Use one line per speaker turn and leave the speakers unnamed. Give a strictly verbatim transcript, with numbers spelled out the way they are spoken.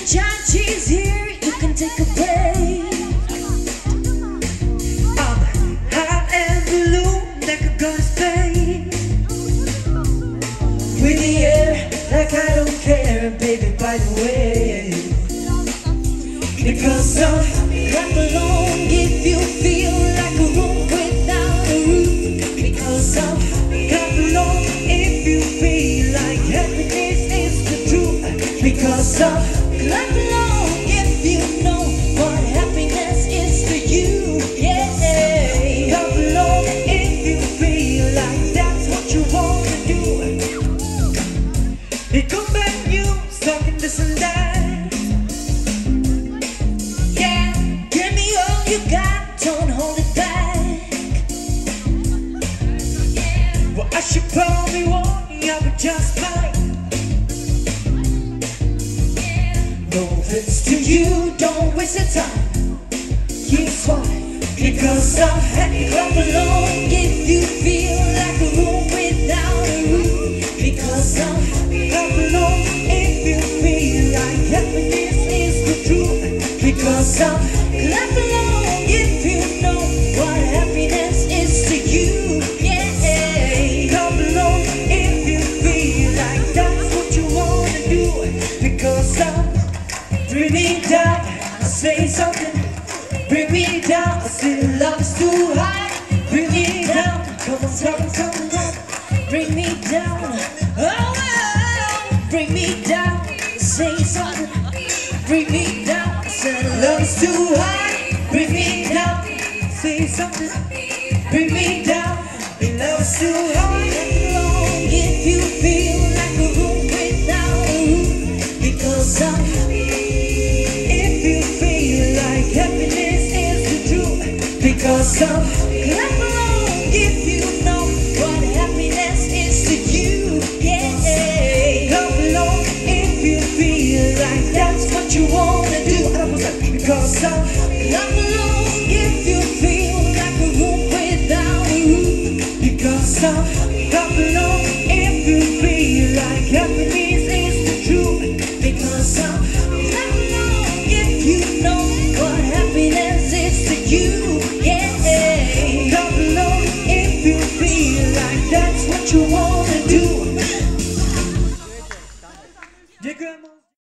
Fryštátě is here, you can take a break.
I'm hot and blue like a ghost face. With the air like I don't care, baby, by the way. Because I'm
Clap along if you feel like a room without a roof. Because I'm
clap along if you feel like happiness is the truth. Because I'm
clap along if you know what happiness is to you. Yeah.
clap along if you feel like that's what you wanna do. They come back news talking this and that.
Yeah. Give me all you got, don't hold it back.
Well, I should probably warn you, I would just might.
No offense to you, don't waste your time. Here's why. Because I'm happy. Clap along if you feel like a room without a roof. Because I'm happy.
Clap along if you feel like happiness is the truth.
Because I'm clap along if you know what happiness is to you. Yeah.
Clap along if you feel like that's what you wanna do. Because I'm bring me down, I say something. Bring me down, I say love is too high. Bring me down, come on, come on, come on.
Bring me down, oh, oh, bring me down, say something. Bring me down, say
Love is too high. Bring me down, say something. Bring me down, love is too high.
along if you feel like a room without a roof. Because I'm
If you feel like happiness is the truth. Because I'm
clap along if you know what happiness is to you. Yeah.
clap along if you feel like that's what you wanna do. Because I'm